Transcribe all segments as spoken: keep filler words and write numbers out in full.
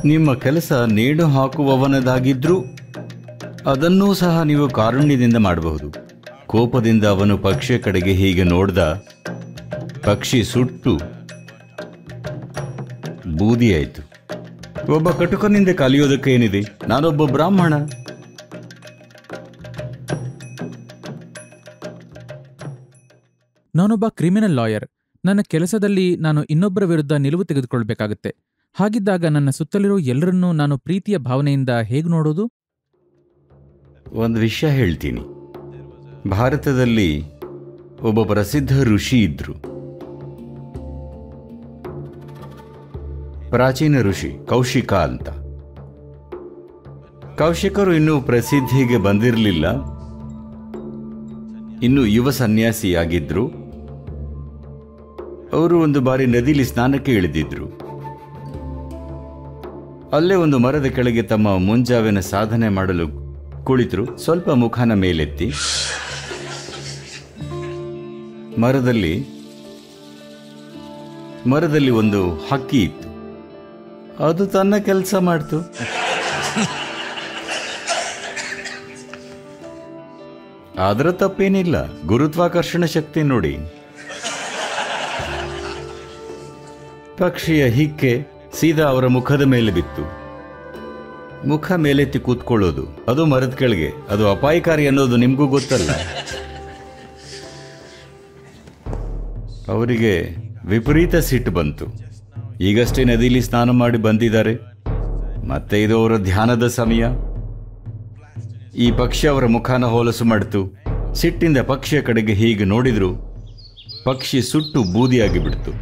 ನಿಮ್ಮ ಕೆಲಸ ನೇಣು ಹಾಕುವವನದಾಗಿದ್ರೂ ಅದನ್ನೂ ಸಹ ನೀವು ಕಾರುಣ್ಯದಿಂದ ಮಾಡಬಹುದು. ಕೋಪದಿಂದ ಅವನು ಪಕ್ಷಿಯ ಕಡೆಗೆ ಹೀಗೆ ನೋಡ್ದ. ಪಕ್ಷಿ ಸುಟ್ಟು ಬೂದಿಯಾಯಿತು. ಒಬ್ಬ ಕಟುಕನಿಂದ ಕಲಿಯೋದಕ್ಕೆ ಏನಿದೆ? ನಾನೊಬ್ಬ ಬ್ರಾಹ್ಮಣ. ನಾನೊಬ್ಬ ಕ್ರಿಮಿನಲ್ ಲಾಯರ್. ನನ್ನ ಕೆಲಸದಲ್ಲಿ ನಾನು ಇನ್ನೊಬ್ಬರ ವಿರುದ್ಧ ನಿಲುವು ತೆಗೆದುಕೊಳ್ಬೇಕಾಗುತ್ತೆ. ಹಾಗಿದ್ದಾಗ ನನ್ನ ಸುತ್ತಲಿರೋ ಎಲ್ಲರನ್ನೂ ನಾನು ಪ್ರೀತಿಯ ಭಾವನೆಯಿಂದ ಹೇಗೆ ನೋಡೋದು? ಒಂದು ವಿಷಯ ಹೇಳ್ತೀನಿ. ಭಾರತದಲ್ಲಿ ಒಬ್ಬ ಪ್ರಸಿದ್ಧ ಋಷಿ ಇದ್ರು. ಪ್ರಾಚೀನ ಋಷಿ ಕೌಶಿಕ ಅಂತ. ಕೌಶಿಕರು ಇನ್ನೂ ಪ್ರಸಿದ್ಧಿಗೆ ಬಂದಿರಲಿಲ್ಲ, ಇನ್ನು ಯುವ ಸನ್ಯಾಸಿಯಾಗಿದ್ರು. ಅವರು ಒಂದು ಬಾರಿ ನದಿಲಿ ಸ್ನಾನಕ್ಕೆ ಇಳಿದಿದ್ರು. ಅಲ್ಲೇ ಒಂದು ಮರದ ಕೆಳಗೆ ತಮ್ಮ ಮುಂಜಾವಿನ ಸಾಧನೆ ಮಾಡಲು ಕುಳಿತರು. ಸ್ವಲ್ಪ ಮುಖನ ಮೇಲೆತ್ತಿ ಮರದಲ್ಲಿ ಮರದಲ್ಲಿ ಒಂದು ಹಕ್ಕಿ ಇತ್ತು. ಅದು ತನ್ನ ಕೆಲಸ ಮಾಡ್ತು. ಅದರ ತಪ್ಪೇನಿಲ್ಲ. ಗುರುತ್ವಾಕರ್ಷಣ ಶಕ್ತಿ ನೋಡಿ. ಪಕ್ಷಿಯ ಹಿಕ್ಕೆ ಸೀದಾ ಅವರ ಮುಖದ ಮೇಲೆ ಬಿತ್ತು. ಮುಖ ಮೇಲೆತ್ತಿ ಕೂತ್ಕೊಳ್ಳೋದು, ಅದು ಮರದ ಕೆಳಗೆ, ಅದು ಅಪಾಯಕಾರಿ ಅನ್ನೋದು ನಿಮಗೂ ಗೊತ್ತಲ್ಲ. ಅವರಿಗೆ ವಿಪರೀತ ಸಿಟ್ಟು ಬಂತು. ಈಗಷ್ಟೇ ನದಿಲಿ ಸ್ನಾನ ಮಾಡಿ ಬಂದಿದ್ದಾರೆ, ಮತ್ತೆ ಇದು ಅವರ ಧ್ಯಾನದ ಸಮಯ. ಈ ಪಕ್ಷಿ ಅವರ ಮುಖಾನ ಹೋಲಸು ಮಾಡಿತು. ಸಿಟ್ಟಿಂದ ಪಕ್ಷಿಯ ಕಡೆಗೆ ಹೀಗೆ ನೋಡಿದ್ರು. ಪಕ್ಷಿ ಸುಟ್ಟು ಬೂದಿಯಾಗಿ ಬಿಡ್ತು.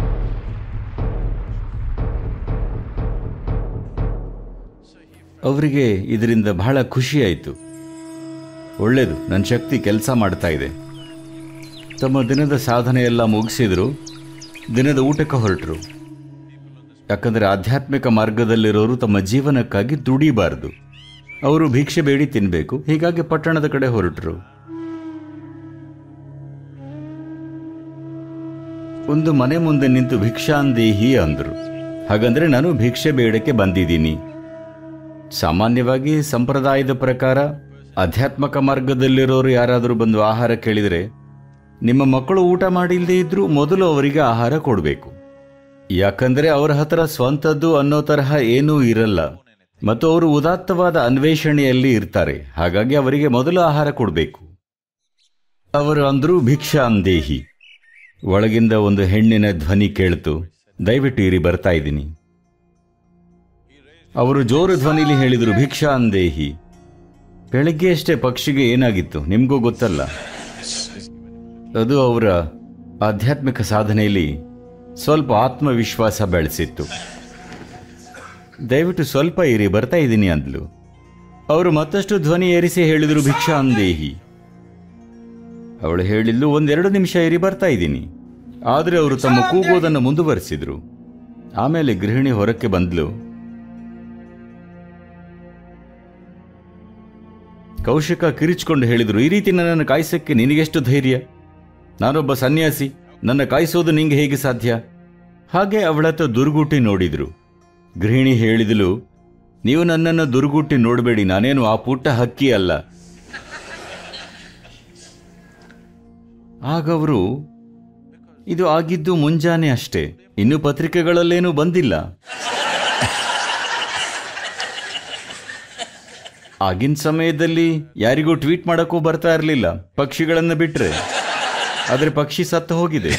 ಅವರಿಗೆ ಇದರಿಂದ ಬಹಳ ಖುಷಿಯಾಯಿತು. ಒಳ್ಳೆಯದು, ನನ್ನ ಶಕ್ತಿ ಕೆಲಸ ಮಾಡ್ತಾ ಇದೆ. ತಮ್ಮ ದಿನದ ಸಾಧನೆಯೆಲ್ಲ ಮುಗಿಸಿದ್ರು. ದಿನದ ಊಟಕ್ಕೆ ಹೊರಟರು. ಯಾಕಂದರೆ ಆಧ್ಯಾತ್ಮಿಕ ಮಾರ್ಗದಲ್ಲಿರೋರು ತಮ್ಮ ಜೀವನಕ್ಕಾಗಿ ದುಡಿಬಾರದು. ಅವರು ಭಿಕ್ಷೆ ಬೇಡಿ ತಿನ್ನಬೇಕು. ಹೀಗಾಗಿ ಪಟ್ಟಣದ ಕಡೆ ಹೊರಟರು. ಒಂದು ಮನೆ ಮುಂದೆ ನಿಂತು ಭಿಕ್ಷಾಂದೇಹಿ ಅಂದರು. ಹಾಗಂದ್ರೆ ನಾನು ಭಿಕ್ಷೆ ಬೇಡಕ್ಕೆ ಬಂದಿದ್ದೀನಿ. ಸಾಮಾನ್ಯವಾಗಿ ಸಂಪ್ರದಾಯದ ಪ್ರಕಾರ ಆಧ್ಯಾತ್ಮಿಕ ಮಾರ್ಗದಲ್ಲಿರೋರು ಯಾರಾದರೂ ಬಂದು ಆಹಾರ ಕೇಳಿದರೆ, ನಿಮ್ಮ ಮಕ್ಕಳು ಊಟ ಮಾಡಿಲ್ಲದೆ ಇದ್ರೂ ಮೊದಲು ಅವರಿಗೆ ಆಹಾರ ಕೊಡಬೇಕು. ಯಾಕಂದರೆ ಅವರ ಹತ್ರ ಸ್ವಂತದ್ದು ಅನ್ನೋ ತರಹ ಏನೂ ಇರಲ್ಲ ಮತ್ತು ಅವರು ಉದಾತ್ತವಾದ ಅನ್ವೇಷಣೆಯಲ್ಲಿ ಇರ್ತಾರೆ. ಹಾಗಾಗಿ ಅವರಿಗೆ ಮೊದಲು ಆಹಾರ ಕೊಡಬೇಕು. ಅವರು ಅಂದ್ರು ಭಿಕ್ಷಾಂದೇಹಿ. ಒಳಗಿಂದ ಒಂದು ಹೆಣ್ಣಿನ ಧ್ವನಿ ಕೇಳ್ತು, ದಯವಿಟ್ಟು ಇರಿ, ಬರ್ತಾ ಇದ್ದೀನಿ. ಅವರು ಜೋರು ಧ್ವನಿಲಿ ಹೇಳಿದರು, ಭಿಕ್ಷಾಂದೇಹಿ. ಬೆಳಗ್ಗೆ ಅಷ್ಟೇ ಪಕ್ಷಿಗೆ ಏನಾಗಿತ್ತು ನಿಮಗೂ ಗೊತ್ತಲ್ಲ. ಅದು ಅವರ ಆಧ್ಯಾತ್ಮಿಕ ಸಾಧನೆಯಲ್ಲಿ ಸ್ವಲ್ಪ ಆತ್ಮವಿಶ್ವಾಸ ಬೆಳೆಸಿತ್ತು. ದಯವಿಟ್ಟು ಸ್ವಲ್ಪ ಇರಿ, ಬರ್ತಾ ಇದ್ದೀನಿ ಅಂದ್ಲು. ಅವರು ಮತ್ತಷ್ಟು ಧ್ವನಿ ಏರಿಸಿ ಹೇಳಿದರು, ಭಿಕ್ಷಾಂದೇಹಿ. ಅವಳು ಹೇಳಿದ್ಲು, ಒಂದೆರಡು ನಿಮಿಷ ಇರಿ, ಬರ್ತಾ ಇದ್ದೀನಿ. ಆದರೆ ಅವರು ತಮ್ಮ ಕೂಗೋದನ್ನು ಮುಂದುವರಿಸಿದ್ರು. ಆಮೇಲೆ ಗೃಹಿಣಿ ಹೊರಕ್ಕೆ ಬಂದ್ಲು. ಕೌಶಿಕ ಕಿರಿಚಿಕೊಂಡು ಹೇಳಿದರು, ಈ ರೀತಿ ನನ್ನನ್ನು ಕಾಯಿಸಕ್ಕೆ ನಿನಗೆಷ್ಟು ಧೈರ್ಯ? ನಾನೊಬ್ಬ ಸನ್ಯಾಸಿ, ನನ್ನ ಕಾಯಿಸೋದು ನಿಂಗೆ ಹೇಗೆ ಸಾಧ್ಯ? ಹಾಗೆ ಅವಳತ್ತ ದುರ್ಗುಟ್ಟಿ ನೋಡಿದ್ರು. ಗೃಹಿಣಿ ಹೇಳಿದಳು, ನೀವು ನನ್ನನ್ನು ದುರ್ಗುಟ್ಟಿ ನೋಡಬೇಡಿ, ನಾನೇನು ಆ ಪುಟ್ಟ ಹಕ್ಕಿ ಅಲ್ಲ. ಆಗವರು, ಇದು ಆಗಿದ್ದು ಮುಂಜಾನೆ ಅಷ್ಟೇ, ಇನ್ನು ಪತ್ರಿಕೆಗಳಲ್ಲೇನೂ ಬಂದಿಲ್ಲ. ಆಗಿನ ಸಮಯದಲ್ಲಿ ಯಾರಿಗೂ ಟ್ವೀಟ್ ಮಾಡೋಕ್ಕೂ ಬರ್ತಾ ಇರಲಿಲ್ಲ, ಪಕ್ಷಿಗಳನ್ನು ಬಿಟ್ರೆ. ಆದರೆ ಪಕ್ಷಿ ಸತ್ತು ಹೋಗಿದೆ.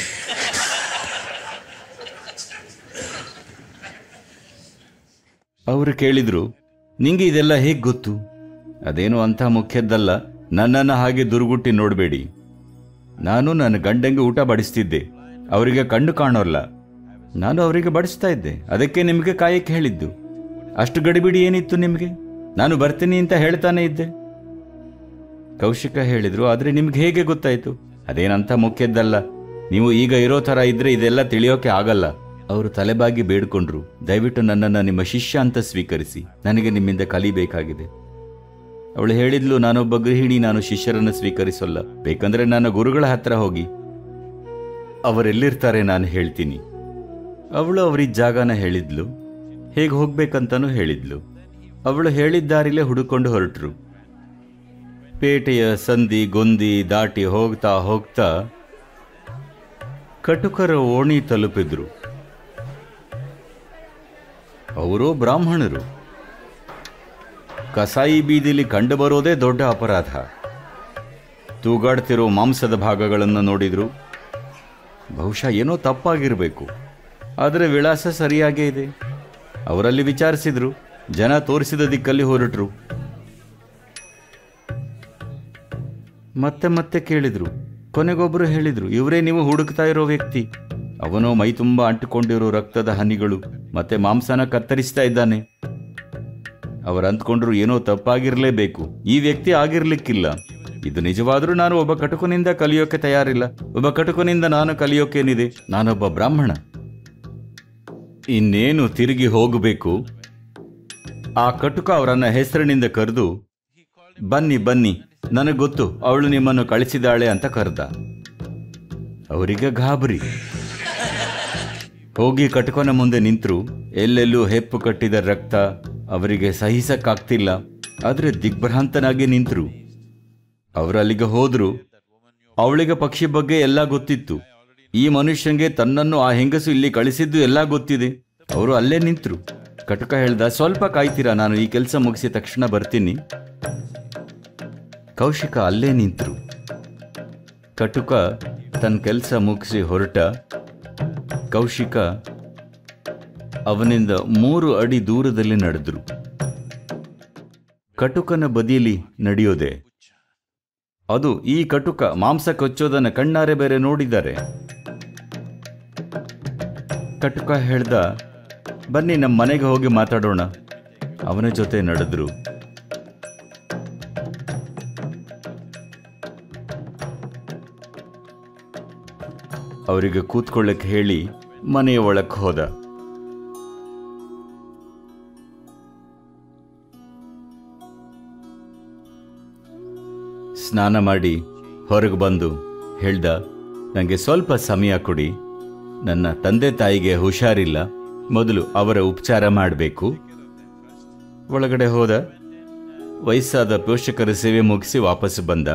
ಅವರು ಕೇಳಿದ್ರು, ನಿಂಗೆ ಇದೆಲ್ಲ ಹೇಗೆ ಗೊತ್ತು? ಅದೇನು ಅಂಥ ಮುಖ್ಯದ್ದಲ್ಲ, ನನ್ನನ್ನು ಹಾಗೆ ದುರ್ಗುಟ್ಟಿ ನೋಡಬೇಡಿ. ನಾನು ನನ್ನ ಗಂಡಂಗೆ ಊಟ ಬಡಿಸ್ತಿದ್ದೆ, ಅವರಿಗೆ ಕಣ್ಣು ಕಾಣೋಲ್ಲ. ನಾನು ಅವರಿಗೆ ಬಡಿಸ್ತಾ ಇದ್ದೆ, ಅದಕ್ಕೆ ನಿಮಗೆ ಕಾಯಕ್ಕೆ ಹೇಳಿದ್ದು. ಅಷ್ಟು ಗಡಿಬಿಡಿ ಏನಿತ್ತು ನಿಮಗೆ? ನಾನು ಬರ್ತೀನಿ ಅಂತ ಹೇಳ್ತಾನೆ ಇದ್ದೆ. ಕೌಶಿಕ ಹೇಳಿದ್ರು, ಆದರೆ ನಿಮ್ಗೆ ಹೇಗೆ ಗೊತ್ತಾಯಿತು? ಅದೇನಂತ ಮುಖ್ಯದ್ದಲ್ಲ, ನೀವು ಈಗ ಇರೋ ಥರ ಇದ್ರೆ ಇದೆಲ್ಲ ತಿಳಿಯೋಕೆ ಆಗಲ್ಲ. ಅವರು ತಲೆಬಾಗಿ ಬೇಡ್ಕೊಂಡ್ರು, ದಯವಿಟ್ಟು ನನ್ನನ್ನು ನಿಮ್ಮ ಶಿಷ್ಯ ಅಂತ ಸ್ವೀಕರಿಸಿ, ನನಗೆ ನಿಮ್ಮಿಂದ ಕಲಿಬೇಕಾಗಿದೆ. ಅವಳು ಹೇಳಿದ್ಲು, ನಾನೊಬ್ಬ ಗೃಹಿಣಿ, ನಾನು ಶಿಷ್ಯರನ್ನು ಸ್ವೀಕರಿಸೋಲ್ಲ. ಬೇಕಂದ್ರೆ ನನ್ನ ಗುರುಗಳ ಹತ್ರ ಹೋಗಿ, ಅವರೆಲ್ಲಿರ್ತಾರೆ ನಾನು ಹೇಳ್ತೀನಿ. ಅವಳು ಅವರಿದ್ದ ಜಾಗನ ಹೇಳಿದ್ಲು. ಹೇಗೆ ಹೋಗ್ಬೇಕಂತನೂ ಹೇಳಿದ್ಲು. ಅವಳು ಹೇಳಿದ್ದಾರಿಲೇ ಹುಡುಕೊಂಡು ಹೊರಟರು. ಪೇಟೆಯ ಸಂದಿ ಗೊಂದಿ ದಾಟಿ ಹೋಗ್ತಾ ಹೋಗ್ತಾ ಕಟುಕರ ಓಣಿ ತಲುಪಿದ್ರು. ಅವರು ಬ್ರಾಹ್ಮಣರು. ಕಸಾಯಿ ಬೀದಿಲಿ ಕಂಡುಬರೋದೇ ದೊಡ್ಡ ಅಪರಾಧ. ತೂಗಾಡ್ತಿರೋ ಮಾಂಸದ ಭಾಗಗಳನ್ನು ನೋಡಿದ್ರು. ಬಹುಶಃ ಏನೋ ತಪ್ಪಾಗಿರಬೇಕು, ಆದರೆ ವಿಳಾಸ ಸರಿಯಾಗೇ ಇದೆ. ಅವರಲ್ಲಿ ವಿಚಾರಿಸಿದ್ರು. ಜನ ತೋರಿಸಿದ ದಿಕ್ಕಲ್ಲಿ ಹೊರಟರು. ಮತ್ತೆ ಮತ್ತೆ ಕೇಳಿದ್ರು. ಕೊನೆಗೊಬ್ಬರು ಹೇಳಿದ್ರು, ಇವರೇ ನೀವು ಹುಡುಕ್ತಾ ಇರೋ ವ್ಯಕ್ತಿ. ಅವನೋ ಮೈ ತುಂಬ ಅಂಟಿಕೊಂಡಿರೋ ರಕ್ತದ ಹನಿಗಳು ಮತ್ತೆ ಮಾಂಸನ ಕತ್ತರಿಸ್ತಾ ಇದ್ದಾನೆ. ಅವರು ಅಂದ್ಕೊಂಡ್ರು ಏನೋ ತಪ್ಪಾಗಿರ್ಲೇಬೇಕು, ಈ ವ್ಯಕ್ತಿ ಆಗಿರ್ಲಿಕ್ಕಿಲ್ಲ. ಇದು ನಿಜವಾದ್ರೂ ನಾನು ಒಬ್ಬ ಕಟುಕನಿಂದ ಕಲಿಯೋಕೆ ತಯಾರಿಲ್ಲ. ಒಬ್ಬ ಕಟುಕನಿಂದ ನಾನು ಕಲಿಯೋಕೇನಿದೆ? ನಾನೊಬ್ಬ ಬ್ರಾಹ್ಮಣ. ಇನ್ನೇನು ತಿರುಗಿ ಹೋಗಬೇಕು. ಆ ಕಟುಕ ಅವರನ್ನ ಹೆಸರಿನಿಂದ ಕರೆದು, ಬನ್ನಿ ಬನ್ನಿ, ನನಗೆ ಗೊತ್ತು ಅವಳು ನಿಮ್ಮನ್ನು ಕಳಿಸಿದಾಳೆ ಅಂತ ಕರೆದ. ಅವರಿಗೆ ಗಾಬರಿ. ಹೋಗಿ ಕಟುಕನ ಮುಂದೆ ನಿಂತರು. ಎಲ್ಲೆಲ್ಲೂ ಹೆಪ್ಪು ಕಟ್ಟಿದ ರಕ್ತ ಅವರಿಗೆ ಸಹಿಸಕ್ಕಾಗ್ತಿಲ್ಲ. ಆದರೆ ದಿಗ್ಭ್ರಾಂತನಾಗಿ ನಿಂತರು. ಅವರಲ್ಲಿಗೆ ಹೋದ್ರು. ಅವಳಿಗೆ ಪಕ್ಷಿ ಬಗ್ಗೆ ಎಲ್ಲ ಗೊತ್ತಿತ್ತು. ಈ ಮನುಷ್ಯಂಗೆ ತನ್ನನ್ನು ಆ ಹೆಂಗಸು ಇಲ್ಲಿ ಕಳಿಸಿದ್ದು ಎಲ್ಲ ಗೊತ್ತಿದೆ. ಅವರು ಅಲ್ಲೇ ನಿಂತರು. ಕಟುಕ ಹೇಳ್ದ, ಸ್ವಲ್ಪ ಕಾಯ್ತೀರಾ, ನಾನು ಈ ಕೆಲಸ ಮುಗಿಸಿದ ತಕ್ಷಣ ಬರ್ತೀನಿ. ಕೌಶಿಕ ಅಲ್ಲೇ ನಿಂತರು. ಕಟುಕ ತನ್ನ ಕೆಲಸ ಮುಗಿಸಿ ಹೊರಟ. ಕೌಶಿಕ ಅವನಿಂದ ಮೂರು ಅಡಿ ದೂರದಲ್ಲಿ ನಡೆದ್ರು. ಕಟುಕನ ಬದಿಯಲ್ಲಿ ನಡೆಯೋದೆ. ಅದು ಈ ಕಟುಕ ಮಾಂಸ ಕೊಚ್ಚೋದನ್ನ ಕಣ್ಣಾರೆ ಬೇರೆ ನೋಡಿದ್ದಾರೆ. ಕಟುಕ ಹೇಳ್ದ, ಬನ್ನಿ ನಮ್ಮ ಮನೆಗೆ ಹೋಗಿ ಮಾತಾಡೋಣ. ಅವನ ಜೊತೆ ನಡೆದ್ರು. ಅವರಿಗೆ ಕೂತ್ಕೊಳ್ಳಕ್ಕೆ ಹೇಳಿ ಮನೆಯ ಒಳಕ್ಕೆ ಹೋದ. ಸ್ನಾನ ಮಾಡಿ ಹೊರಗೆ ಬಂದು ಹೇಳ್ದ, ನನಗೆ ಸ್ವಲ್ಪ ಸಮಯ ಕೊಡಿ. ನನ್ನ ತಂದೆ ತಾಯಿಗೆ ಹುಷಾರಿಲ್ಲ, ಮೊದಲು ಅವರ ಉಪಚಾರ ಮಾಡಬೇಕು. ಒಳಗಡೆ ಹೋದ. ವಯಸ್ಸಾದ ಪೋಷಕರ ಸೇವೆ ಮುಗಿಸಿ ವಾಪಸ್ ಬಂದ.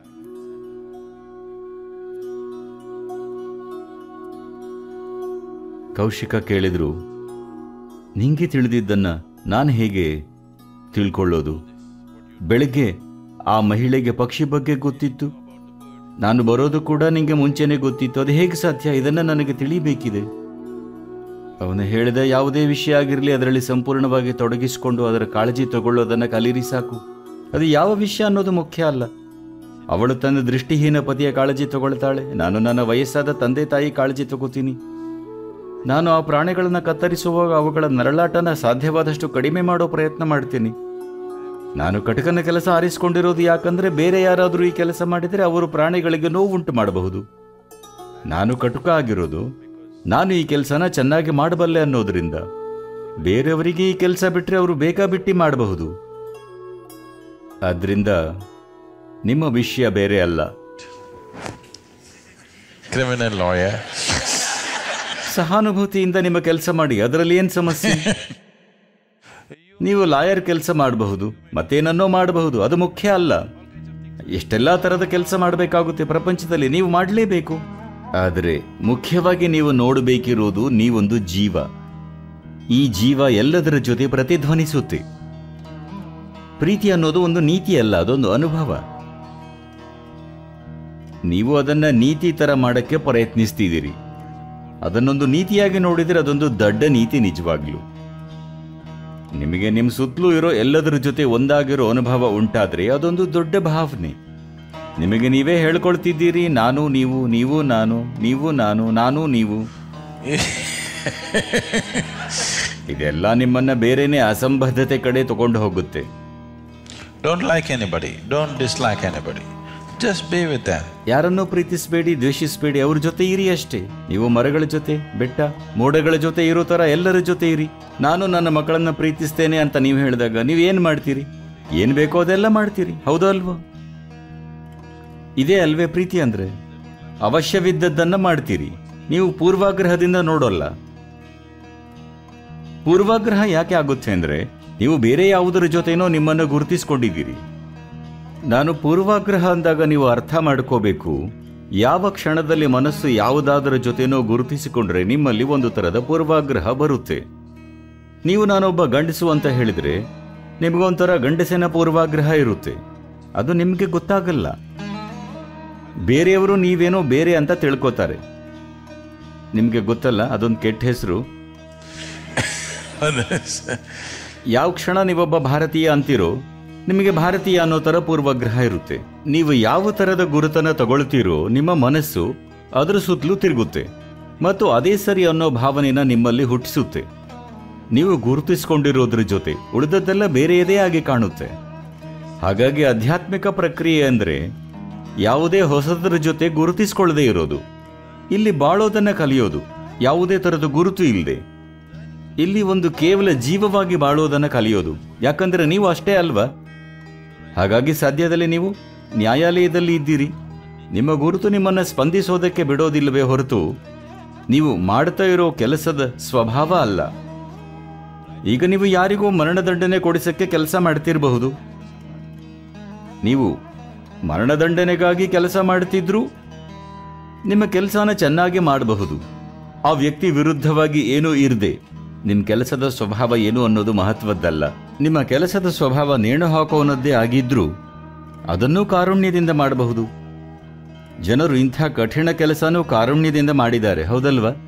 ಕೌಶಿಕ ಕೇಳಿದ್ರು, ನಿಂಗೆ ತಿಳಿದಿದ್ದನ್ನ ನಾನು ಹೇಗೆ ತಿಳ್ಕೊಳ್ಳೋದು? ಬೆಳಗ್ಗೆ ಆ ಮಹಿಳೆಗೆ ಪಕ್ಷಿ ಬಗ್ಗೆ ಗೊತ್ತಿತ್ತು, ನಾನು ಬರೋದು ಕೂಡ ನಿಂಗೆ ಮುಂಚೆನೆ ಗೊತ್ತಿತ್ತು. ಅದು ಹೇಗೆ ಸಾಧ್ಯ? ಇದನ್ನ ನನಗೆ ತಿಳಿಬೇಕಿದೆ. ಅವನು ಹೇಳಿದ, ಯಾವುದೇ ವಿಷಯ ಆಗಿರಲಿ ಅದರಲ್ಲಿ ಸಂಪೂರ್ಣವಾಗಿ ತೊಡಗಿಸಿಕೊಂಡು ಅದರ ಕಾಳಜಿ ತಗೊಳ್ಳೋದನ್ನು ಕಲೀರಿ ಸಾಕು. ಅದು ಯಾವ ವಿಷಯ ಅನ್ನೋದು ಮುಖ್ಯ ಅಲ್ಲ. ಅವಳು ತನ್ನ ದೃಷ್ಟಿಹೀನ ಪತಿಯ ಕಾಳಜಿ ತಗೊಳ್ತಾಳೆ, ನಾನು ನನ್ನ ವಯಸ್ಸಾದ ತಂದೆ ತಾಯಿ ಕಾಳಜಿ ತಗೋತೀನಿ. ನಾನು ಆ ಪ್ರಾಣಿಗಳನ್ನು ಕತ್ತರಿಸುವಾಗ ಅವುಗಳ ನರಳಾಟನ ಸಾಧ್ಯವಾದಷ್ಟು ಕಡಿಮೆ ಮಾಡೋ ಪ್ರಯತ್ನ ಮಾಡ್ತೀನಿ. ನಾನು ಕಟಕನ ಕೆಲಸ ಆರಿಸಿಕೊಂಡಿರೋದು ಯಾಕಂದ್ರೆ ಬೇರೆ ಯಾರಾದರೂ ಈ ಕೆಲಸ ಮಾಡಿದರೆ ಅವರು ಪ್ರಾಣಿಗಳಿಗೆ ನೋವುಂಟು ಮಾಡಬಹುದು. ನಾನು ಕಟುಕ ಆಗಿರೋದು, ನಾನು ಈ ಕೆಲಸನ ಚೆನ್ನಾಗಿ ಮಾಡಬಲ್ಲೆ ಅನ್ನೋದ್ರಿಂದ. ಬೇರೆಯವರಿಗೆ ಈ ಕೆಲಸ ಬಿಟ್ಟರೆ ಅವರು ಬೇಕಾಬಿಟ್ಟಿ ಮಾಡಬಹುದು. ಆದ್ರಿಂದ ನಿಮ್ಮ ವಿಷಯ ಬೇರೆ ಅಲ್ಲ. Criminal lawyer. ಸಹಾನುಭೂತಿಯಿಂದ ನಿಮ್ಮ ಕೆಲಸ ಮಾಡಿ, ಅದರಲ್ಲಿ ಏನು ಸಮಸ್ಯೆ? ನೀವು ಲಾಯರ್ ಕೆಲಸ ಮಾಡಬಹುದು, ಮತ್ತೇನನ್ನೋ ಮಾಡಬಹುದು, ಅದು ಮುಖ್ಯ ಅಲ್ಲ. ಎಷ್ಟೆಲ್ಲ ಥರದ ಕೆಲಸ ಮಾಡಬೇಕಾಗುತ್ತೆ ಪ್ರಪಂಚದಲ್ಲಿ, ನೀವು ಮಾಡಲೇಬೇಕು. ಆದರೆ ಮುಖ್ಯವಾಗಿ ನೀವು ನೋಡಬೇಕಿರೋದು, ನೀವೊಂದು ಜೀವ. ಈ ಜೀವ ಎಲ್ಲದರ ಜೊತೆ ಪ್ರತಿಧ್ವನಿಸುತ್ತೆ. ಪ್ರೀತಿ ಅನ್ನೋದು ಒಂದು ನೀತಿ ಅಲ್ಲ, ಅದೊಂದು ಅನುಭವ. ನೀವು ಅದನ್ನ ನೀತಿ ತರ ಮಾಡಕ್ಕೆ ಪ್ರಯತ್ನಿಸ್ತಿದ್ದೀರಿ. ಅದನ್ನೊಂದು ನೀತಿಯಾಗಿ ನೋಡಿದರೆ ಅದೊಂದು ದೊಡ್ಡ ನೀತಿ ನಿಜವಾಗ್ಲು. ನಿಮಗೆ ನಿಮ್ಮ ಸುತ್ತಲೂ ಇರೋ ಎಲ್ಲದರ ಜೊತೆ ಒಂದಾಗಿರೋ ಅನುಭವ ಉಂಟಾದ್ರೆ ಅದೊಂದು ದೊಡ್ಡ ಭಾವನೆ. ನಿಮಗೆ ನೀವೇ ಹೇಳ್ಕೊಳ್ತಿದ್ದೀರಿ, ನಾನು ನೀವು, ನೀವು ನಾನು, ನೀವು ನಾನು, ನಾನು ನೀವು. ಇದೆಲ್ಲ ನಿಮ್ಮನ್ನ ಬೇರೆನೆ ಅಸಂಬದ್ಧತೆ ಕಡೆ ತಗೊಂಡು ಹೋಗುತ್ತೆ. Don't like anybody, don't dislike anybody. Just be with them. ಯಾರನ್ನೂ ಪ್ರೀತಿಸಬೇಡಿ, ದ್ವೇಷಿಸಬೇಡಿ, ಅವ್ರ ಜೊತೆ ಇರಿ ಅಷ್ಟೇ. ನೀವು ಮರಗಳ ಜೊತೆ, ಬೆಟ್ಟ ಮೋಡಗಳ ಜೊತೆ ಇರೋ ತರ ಎಲ್ಲರ ಜೊತೆ ಇರಿ. ನಾನು ನನ್ನ ಮಕ್ಕಳನ್ನ ಪ್ರೀತಿಸ್ತೇನೆ ಅಂತ ನೀವು ಹೇಳಿದಾಗ ನೀವು ಏನ್ ಮಾಡ್ತೀರಿ? ಏನ್ ಬೇಕೋ ಅದೆಲ್ಲ ಮಾಡ್ತೀರಿ, ಹೌದೋ ಅಲ್ವೋ? ಇದೇ ಅಲ್ವೇ ಪ್ರೀತಿ ಅಂದ್ರೆ? ಅವಶ್ಯವಿದ್ದದ್ದನ್ನ ಮಾಡ್ತೀರಿ, ನೀವು ಪೂರ್ವಾಗ್ರಹದಿಂದ ನೋಡೋಲ್ಲ. ಪೂರ್ವಾಗ್ರಹ ಯಾಕೆ ಆಗುತ್ತೆ ಅಂದರೆ ನೀವು ಬೇರೆ ಯಾವುದರ ಜೊತೆನೋ ನಿಮ್ಮನ್ನು ಗುರುತಿಸ್ಕೊಂಡಿದ್ದೀರಿ. ನಾನು ಪೂರ್ವಾಗ್ರಹ ಅಂದಾಗ ನೀವು ಅರ್ಥ ಮಾಡ್ಕೋಬೇಕು, ಯಾವ ಕ್ಷಣದಲ್ಲಿ ಮನಸ್ಸು ಯಾವುದಾದರ ಜೊತೆನೋ ಗುರುತಿಸಿಕೊಂಡ್ರೆ ನಿಮ್ಮಲ್ಲಿ ಒಂದು ಥರದ ಪೂರ್ವಾಗ್ರಹ ಬರುತ್ತೆ. ನೀವು ನಾನೊಬ್ಬ ಗಂಡಸು ಅಂತ ಹೇಳಿದರೆ ನಿಮಗೊಂಥರ ಗಂಡಸಿನ ಪೂರ್ವಾಗ್ರಹ ಇರುತ್ತೆ. ಅದು ನಿಮಗೆ ಗೊತ್ತಾಗಲ್ಲ. ಬೇರೆಯವರು ನೀವೇನೋ ಬೇರೆ ಅಂತ ತಿಳ್ಕೊತಾರೆ. ನಿಮಗೆ ಗೊತ್ತಲ್ಲ, ಅದೊಂದು ಕೆಟ್ಟ ಹೆಸರು. ಯಾವ ಕ್ಷಣ ನೀವೊಬ್ಬ ಭಾರತೀಯ ಅಂತೀರೋ ನಿಮಗೆ ಭಾರತೀಯ ಅನ್ನೋ ಥರ ಪೂರ್ವಗ್ರಹ ಇರುತ್ತೆ. ನೀವು ಯಾವ ಥರದ ಗುರುತನ ತಗೊಳ್ತೀರೋ ನಿಮ್ಮ ಮನಸ್ಸು ಅದರ ಸುತ್ತಲೂ ತಿರುಗುತ್ತೆ ಮತ್ತು ಅದೇ ಸರಿ ಅನ್ನೋ ಭಾವನೆನ ನಿಮ್ಮಲ್ಲಿ ಹುಟ್ಟಿಸುತ್ತೆ. ನೀವು ಗುರುತಿಸ್ಕೊಂಡಿರೋದ್ರ ಜೊತೆ ಉಳಿದದ್ದೆಲ್ಲ ಬೇರೆಯದೇ ಆಗಿ ಕಾಣುತ್ತೆ. ಹಾಗಾಗಿ ಆಧ್ಯಾತ್ಮಿಕ ಪ್ರಕ್ರಿಯೆ ಅಂದರೆ ಯಾವುದೇ ಹೊಸದರ ಜೊತೆ ಗುರುತಿಸ್ಕೊಳ್ಳದೆ ಇರೋದು. ಇಲ್ಲಿ ಬಾಳೋದನ್ನು ಕಲಿಯೋದು, ಯಾವುದೇ ಥರದ ಗುರುತು ಇಲ್ಲದೆ. ಇಲ್ಲಿ ಒಂದು ಕೇವಲ ಜೀವವಾಗಿ ಬಾಳೋದನ್ನು ಕಲಿಯೋದು. ಯಾಕಂದರೆ ನೀವು ಅಷ್ಟೇ ಅಲ್ವಾ? ಹಾಗಾಗಿ ಸದ್ಯದಲ್ಲಿ ನೀವು ನ್ಯಾಯಾಲಯದಲ್ಲಿ ಇದ್ದೀರಿ. ನಿಮ್ಮ ಗುರುತು ನಿಮ್ಮನ್ನು ಸ್ಪಂದಿಸೋದಕ್ಕೆ ಬಿಡೋದಿಲ್ಲವೇ ಹೊರತು ನೀವು ಮಾಡ್ತಾ ಇರೋ ಕೆಲಸದ ಸ್ವಭಾವ ಅಲ್ಲ. ಈಗ ನೀವು ಯಾರಿಗೂ ಮರಣದಂಡನೆ ಕೊಡಿಸಕ್ಕೆ ಕೆಲಸ ಮಾಡ್ತಿರಬಹುದು. ನೀವು ಮರಣದಂಡನೆಗಾಗಿ ಕೆಲಸ ಮಾಡ್ತಿದ್ರು ನಿಮ್ಮ ಕೆಲಸನ ಚೆನ್ನಾಗಿ ಮಾಡಬಹುದು. ಆ ವ್ಯಕ್ತಿ ವಿರುದ್ಧವಾಗಿ ಏನೂ ಇರದೆ ನಿಮ್ಮ ಕೆಲಸದ ಸ್ವಭಾವ ಏನು ಅನ್ನೋದು ಮಹತ್ವದ್ದಲ್ಲ. ನಿಮ್ಮ ಕೆಲಸದ ಸ್ವಭಾವ ನೇಣು ಹಾಕೋನದ್ದೇ ಆಗಿದ್ರೂ ಅದನ್ನೂ ಕಾರುಣ್ಯದಿಂದ ಮಾಡಬಹುದು. ಜನರು ಇಂಥ ಕಠಿಣ ಕೆಲಸನೂ ಕಾರುಣ್ಯದಿಂದ ಮಾಡಿದ್ದಾರೆ, ಹೌದಲ್ವಾ?